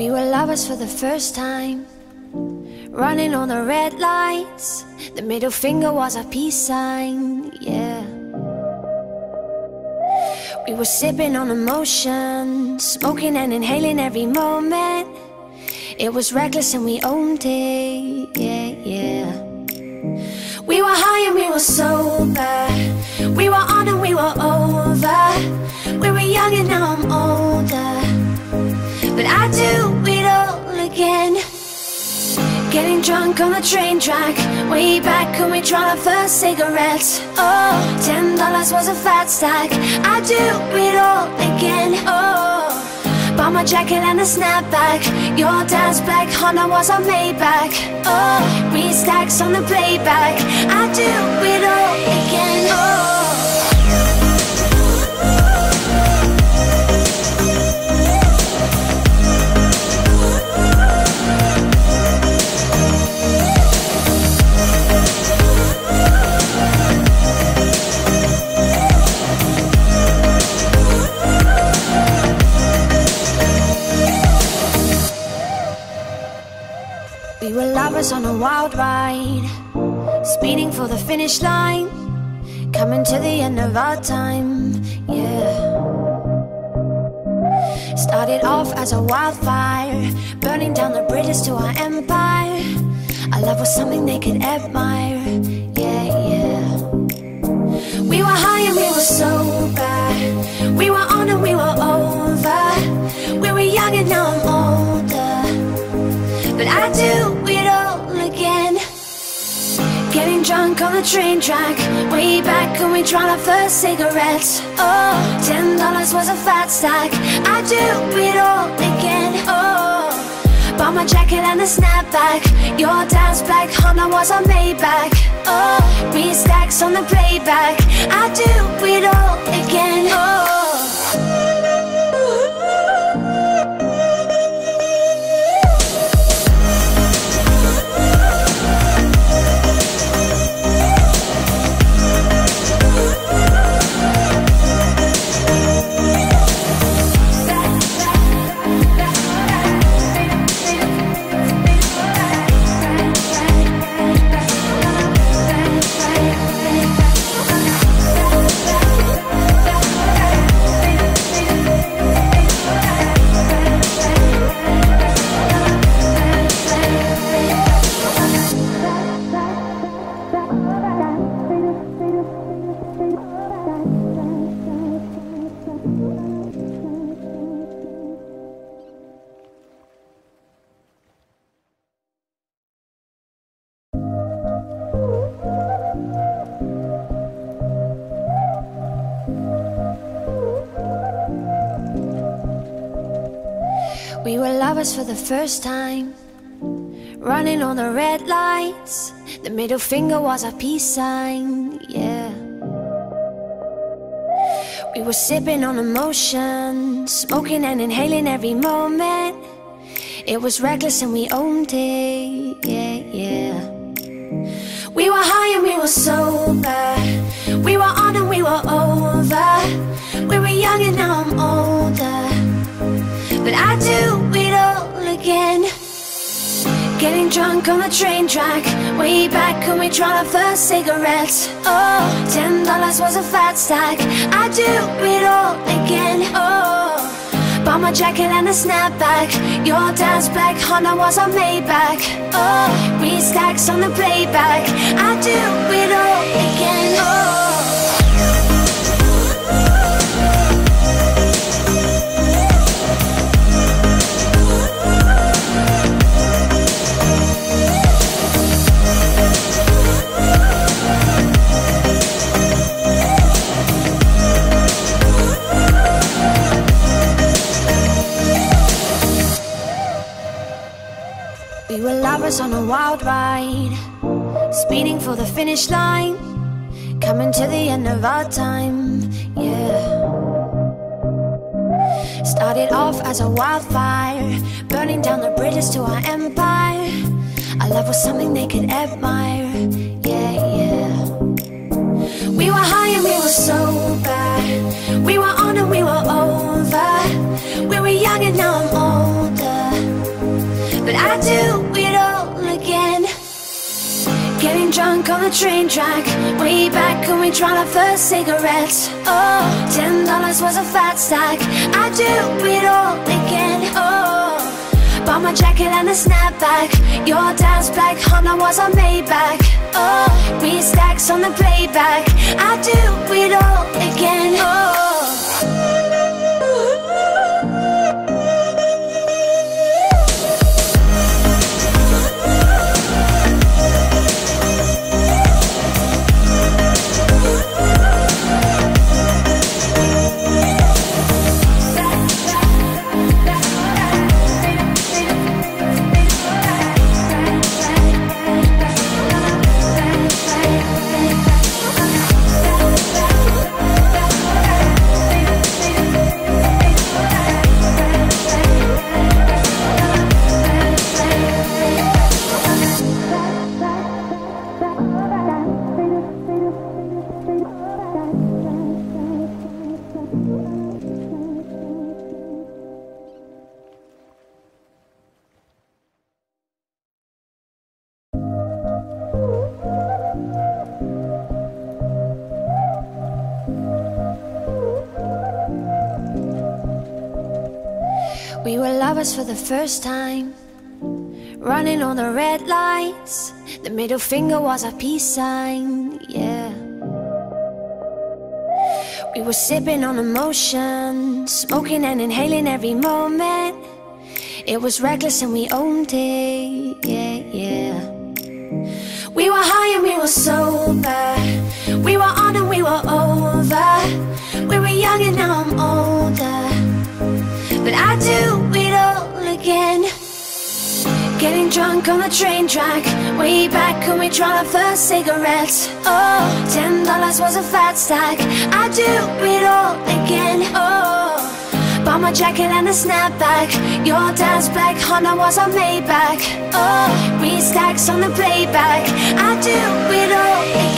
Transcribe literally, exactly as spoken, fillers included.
We were lovers for the first time, running on the red lights. The middle finger was a peace sign, yeah. We were sipping on emotion, smoking and inhaling every moment. It was reckless and we owned it, yeah, yeah. We were high and we were sober, we were on and we were over. We were young and now I'm older, but I do it all again. Getting drunk on the train track, way back when we tried our first cigarettes. Oh, ten dollars was a fat stack. I do it all again. Oh, bought my jacket and a snapback. Your dad's black Honda was our Maybach. Oh, three stacks on the playback. I do it all again. Oh. We were lovers on a wild ride, speeding for the finish line, coming to the end of our time, yeah. Started off as a wildfire, burning down the bridges to our empire. Our love was something they could admire, yeah, yeah. We were high and we were sober, we were on and we were over. We were young and now I'm older, but I do it all again. Getting drunk on the train track, way back when we tried our first cigarettes. Oh, ten dollars was a fat stack. I do it all again. Oh, bought my jacket and a snapback. Your dad's black Honda was our Maybach. Oh, three stacks on the playback. I do it all again. Oh. We were lovers for the first time, running on the red lights. The middle finger was a peace sign, yeah. We were sipping on emotion, smoking and inhaling every moment. It was reckless and we owned it, yeah, yeah. We were high and we were sober, we were on and we were over. We were young and now I'm older, but I do it all again. Getting drunk on the train track, way back when we tried our first cigarettes. Oh, ten dollars was a fat stack. I do it all again. Oh, bought my jacket and a snapback. Your dad's black Honda was our Maybach. Oh, three stacks on the playback. I do it all again. Oh. We were lovers on a wild ride, speeding for the finish line, coming to the end of our time, yeah. Started off as a wildfire, burning down the bridges to our empire. Our love was something they could admire, yeah, yeah. We were high and we were sober, we were on and we were over. We were young and now I'm older, Getting drunk on the train track, way back when we tried our first cigarettes. Oh, ten dollars was a fat stack. I'd do it all again. Oh, bought my jacket and a snapback. Your dad's black Honda was a Maybach. Oh, three stacks on the playback. I'd do it all again. Oh, we were lovers for the first time, running on the red lights. The middle finger was a peace sign, yeah. We were sipping on emotion, smoking and inhaling every moment. It was reckless and we owned it, yeah, yeah. We were high and we were sober, we were on and we were over. We were young and now I'm older, but I do it all again. Getting drunk on the train track, way back when we tried our first cigarettes. Oh, ten dollars was a fat stack. I do it all again. Oh, bought my jacket and a snapback. Your dad's black Honda was a Maybach. Oh, three stacks on the playback. I do it all again.